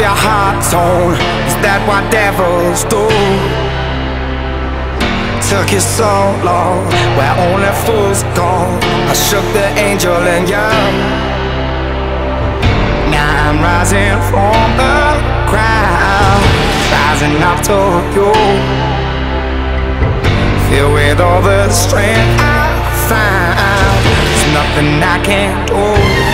your heart torn? Is that what devils do? Took you so long, where only fools go. I shook the angel in you. Now I'm rising from the ground, rising up to you. Filled with all the strength I found, there's nothing I can't do.